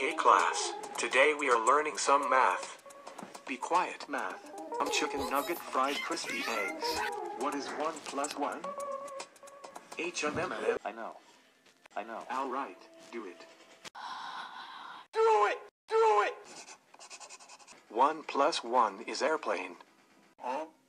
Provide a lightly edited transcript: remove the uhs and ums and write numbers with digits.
Hey class, today we are learning some math. Be quiet, math. Chicken nugget fried crispy eggs. What is 1 plus 1? HMM. I know. Alright, do it. Do it! Do it! 1 plus 1 is airplane. Huh?